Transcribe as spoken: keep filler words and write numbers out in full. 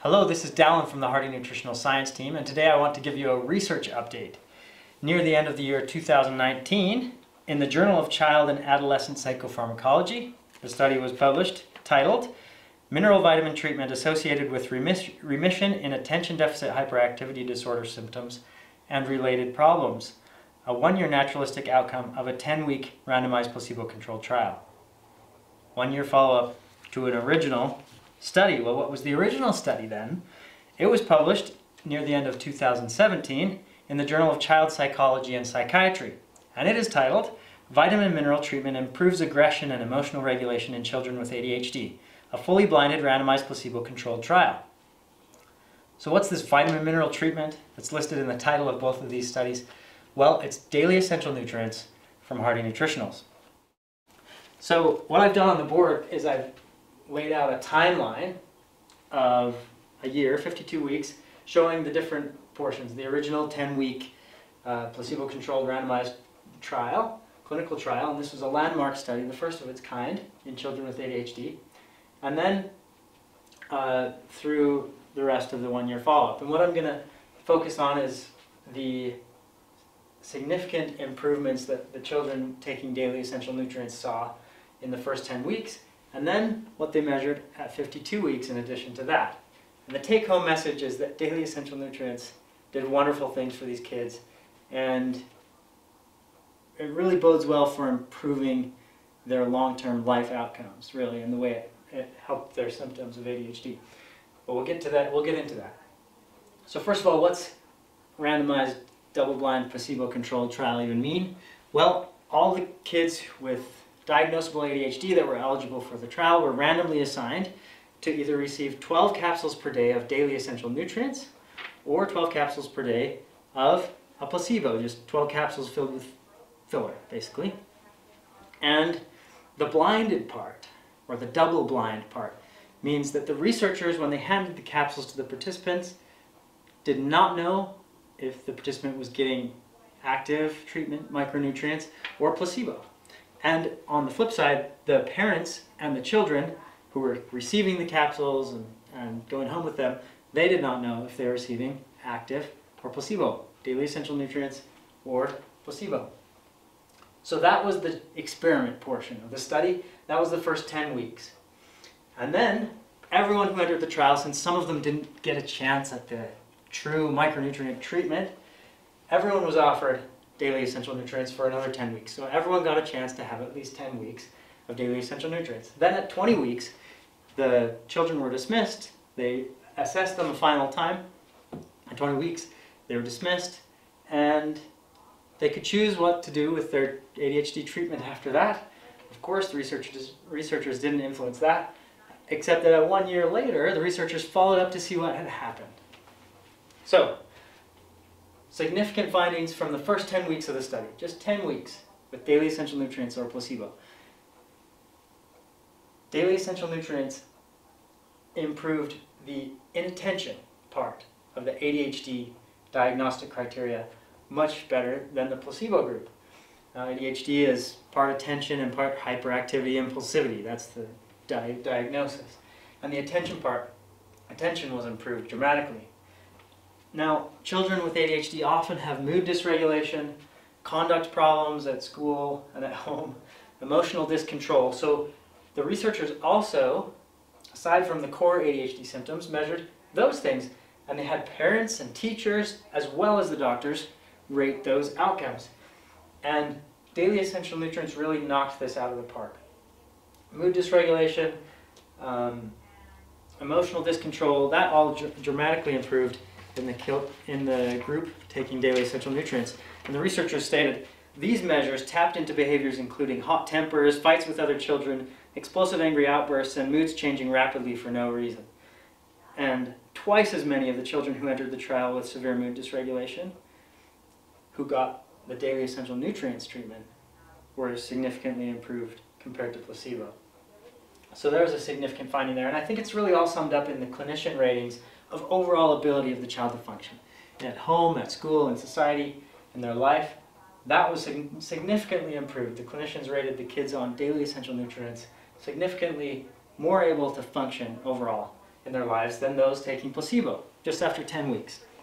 Hello, this is Dallin from the Hardy Nutritional Science team, and today I want to give you a research update. Near the end of the year two thousand nineteen, in the Journal of Child and Adolescent Psychopharmacology, the study was published titled Mineral Vitamin Treatment Associated with Remis Remission in Attention Deficit Hyperactivity Disorder Symptoms and Related Problems, a one-year naturalistic outcome of a ten-week randomized placebo-controlled trial. One-year follow-up to an original study. Well, what was the original study then? It was published near the end of two thousand seventeen in the Journal of Child Psychology and Psychiatry, and it is titled Vitamin Mineral Treatment Improves Aggression and Emotional Regulation in Children with A D H D, a fully blinded randomized placebo-controlled trial. So what's this vitamin mineral treatment that's listed in the title of both of these studies? Well, it's daily essential nutrients from Hardy Nutritionals. So what I've done on the board is I've laid out a timeline of a year, fifty-two weeks, showing the different portions. The original ten-week uh, placebo-controlled randomized trial, clinical trial, and this was a landmark study, the first of its kind in children with A D H D, and then uh, through the rest of the one-year follow-up. And what I'm going to focus on is the significant improvements that the children taking daily essential nutrients saw in the first ten weeks, and then what they measured at fifty-two weeks in addition to that. And the take-home message is that daily essential nutrients did wonderful things for these kids, and it really bodes well for improving their long-term life outcomes, really, in the way it, it helped their symptoms of A D H D. But we'll get to that, we'll get into that. So first of all, what's randomized double-blind placebo-controlled trial even mean? Well, all the kids with diagnosable A D H D that were eligible for the trial were randomly assigned to either receive twelve capsules per day of daily essential nutrients or twelve capsules per day of a placebo, just twelve capsules filled with filler, basically. And the blinded part, or the double-blind part, means that the researchers, when they handed the capsules to the participants, did not know if the participant was getting active treatment, micronutrients, or placebo. And on the flip side, the parents and the children who were receiving the capsules and, and going home with them, they did not know if they were receiving active or placebo, daily essential nutrients or placebo. So that was the experiment portion of the study. That was the first ten weeks. And then everyone who entered the trial, since some of them didn't get a chance at the true micronutrient treatment, everyone was offered daily essential nutrients for another ten weeks. So everyone got a chance to have at least ten weeks of daily essential nutrients. Then at twenty weeks, the children were dismissed. They assessed them a final time. At twenty weeks, they were dismissed, and they could choose what to do with their A D H D treatment after that. Of course, the researchers, researchers didn't influence that, except that one year later, the researchers followed up to see what had happened. So, significant findings from the first ten weeks of the study, just ten weeks with daily essential nutrients or placebo. Daily essential nutrients improved the inattention part of the A D H D diagnostic criteria much better than the placebo group. Now, A D H D is part attention and part hyperactivity impulsivity. That's the di diagnosis. And the attention part, attention was improved dramatically. Now, children with A D H D often have mood dysregulation, conduct problems at school and at home, emotional discontrol. So the researchers also, aside from the core A D H D symptoms, measured those things. And they had parents and teachers, as well as the doctors, rate those outcomes. And daily essential nutrients really knocked this out of the park. Mood dysregulation, um, emotional discontrol, that all dr dramatically improved in the, in the group taking daily essential nutrients. And the researchers stated, these measures tapped into behaviors including hot tempers, fights with other children, explosive angry outbursts, and moods changing rapidly for no reason. And twice as many of the children who entered the trial with severe mood dysregulation, who got the daily essential nutrients treatment, were significantly improved compared to placebo. So there was a significant finding there, and I think it's really all summed up in the clinician ratings of overall ability of the child to function. At home, at school, in society, in their life, that was significantly improved. The clinicians rated the kids on daily essential nutrients significantly more able to function overall in their lives than those taking placebo, just after ten weeks.